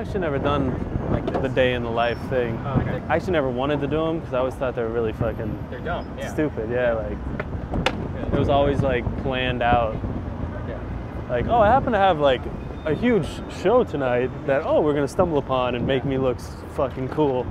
actually never done like the day in the life thing. Oh, okay. I actually never wanted to do them because I always thought they were really fucking They're dumb. Yeah. stupid. Yeah, like it was always like planned out. Yeah. Like, oh, I happen to have like a huge show tonight that, oh, we're gonna stumble upon and make me look fucking cool.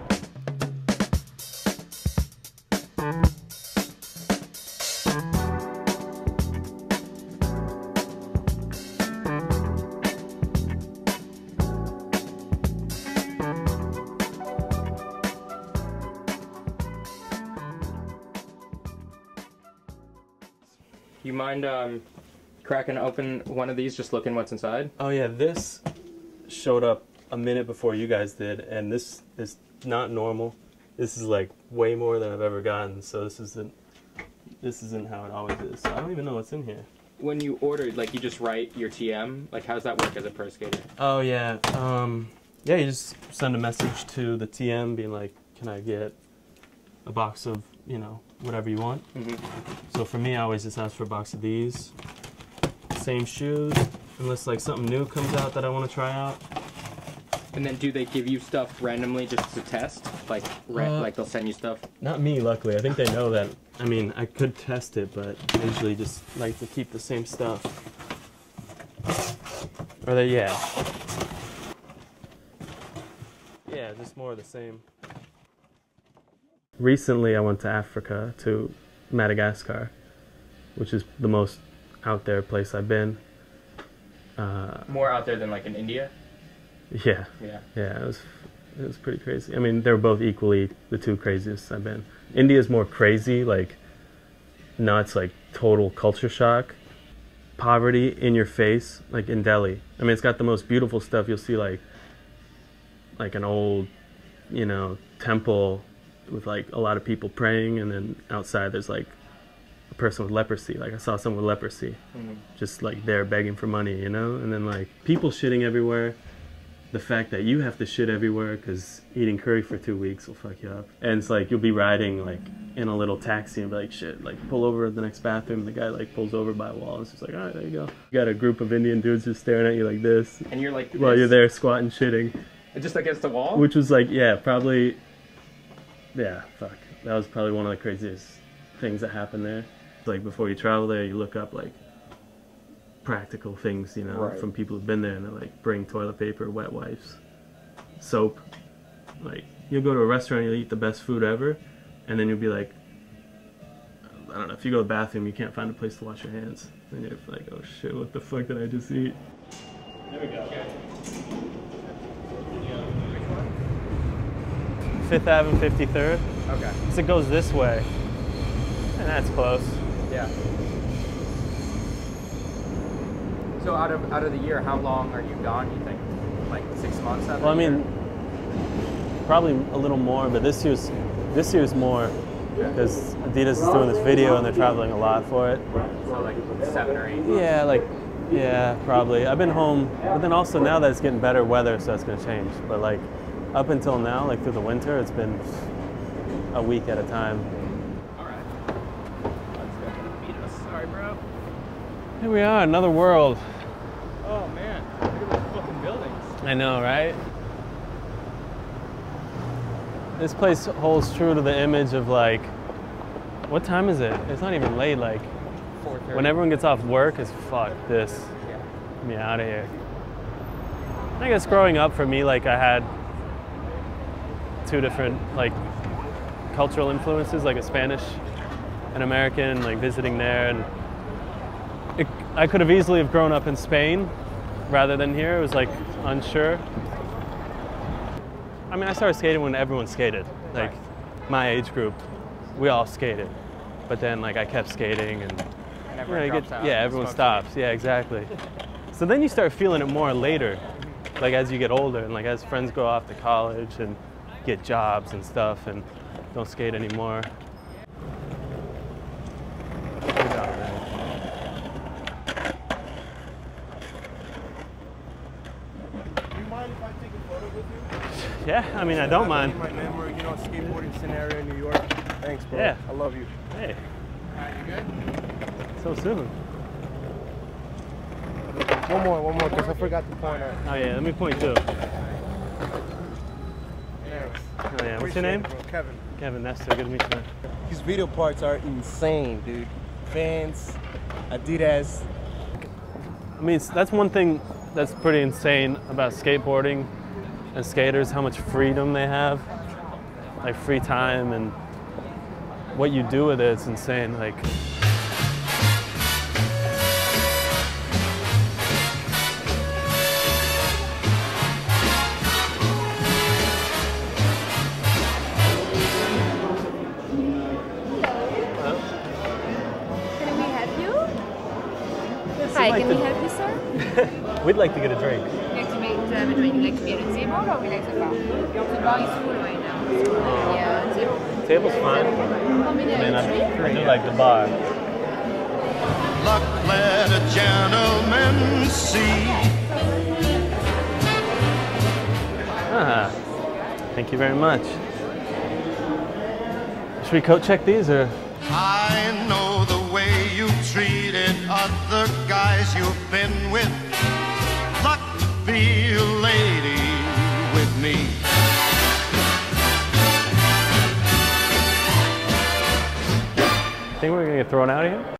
You mind cracking open one of these, just looking what's inside? Oh yeah, this showed up a minute before you guys did, and this is not normal. This is like way more than I've ever gotten, so this isn't how it always is. So I don't even know what's in here. When you ordered, like, you just write your TM. Like, how does that work as a pro skater? Oh yeah, yeah. You just send a message to the TM being like, "Can I get a box of, you know, whatever you want?" Mm-hmm. So for me, I always just ask for a box of these. Same shoes, unless like something new comes out that I want to try out. And then do they give you stuff randomly just to test? Like, like they'll send you stuff? Not me, luckily. I think they know that. I mean, I could test it, but I usually just like to keep the same stuff. Or they, yeah. Yeah, just more of the same. Recently, I went to Africa, to Madagascar, which is the most out there place I've been. More out there than, like, in India? Yeah. Yeah. Yeah, it was pretty crazy. I mean, they're both equally the two craziest I've been. India's more crazy, like nuts, like total culture shock. Poverty in your face, like in Delhi. I mean, it's got the most beautiful stuff. You'll see like an old, you know, temple with like a lot of people praying, and then outside there's like a person with leprosy. Like I saw someone with leprosy, just like there begging for money, you know? And then like people shitting everywhere. The fact that you have to shit everywhere because eating curry for 2 weeks will fuck you up. And it's like you'll be riding like in a little taxi and be like, shit, like pull over at the next bathroom. The guy like pulls over by a wall and it's just like, all right, there you go. You got a group of Indian dudes just staring at you like this. And you're like, while you're there squatting, shitting. Just against the wall? Which was like, yeah, probably, yeah, fuck. That was probably one of the craziest things that happened there. Like before you travel there, you look up like practical things, you know, from people who've been there, and they like bring toilet paper, wet wipes, soap. Like you'll go to a restaurant, you'll eat the best food ever, and then you'll be like, I don't know, if you go to the bathroom, you can't find a place to wash your hands, and you're like, oh shit, what the fuck did I just eat? There we go. Fifth Ave and 53rd. Okay. So it goes this way, and that's close. Yeah. So out of the year, how long are you gone, you think? Like 6 months out of Well, I the year? mean, probably a little more, but this year's more because Adidas is doing this video and they're traveling a lot for it. So like 7 or 8 months? Yeah, like, yeah, probably. I've been home, but then also now that it's getting better weather, so it's gonna change. But like, up until now, like through the winter, it's been a week at a time. All right. Let's go beat us. Sorry, bro. Here we are, another world. Oh man, look at those fucking buildings. I know, right? This place holds true to the image of like, what time is it? It's not even late, like 4:30. when everyone gets off work, it's fuck this. Yeah. Get me out of here. I guess growing up for me, like I had two different like cultural influences, like a Spanish and American, like visiting there, and I could have easily have grown up in Spain rather than here. It was like unsure. I mean, I started skating when everyone skated. Like my age group, we all skated. But then like I kept skating and everyone drops out. yeah, everyone stops. Yeah, exactly. So then you start feeling it more later, like as you get older and like as friends go off to college and get jobs and stuff and don't skate anymore. Yeah, I mean, I don't mind. My memory, you know, skateboarding scenario in New York. Thanks, bro. Yeah. I love you. Hey. You good? So soon. One more, because I forgot to point out. Oh yeah, let me point too. Oh yeah, what's your name? Appreciate it, bro. Kevin. Kevin, that's good to meet you, man. These video parts are insane, dude. Vans, Adidas. I mean, that's one thing that's pretty insane about skateboarding and skaters, how much freedom they have, like free time, and what you do with it, it's insane. Like, Can we help you? Hi, can we help you, sir? we'd like to get a drink. Like to have a drink, like to be at a table or we like the bar? The bar is full right now. Yeah, table. Table's fine. How many I mean, are you? I do like the bar. Luck let a gentleman see. Ah, thank you very much. Should we coat check these or? I know the way you treated other guys you've been with. Luck to be a lady with me. Think we're gonna get thrown out of here?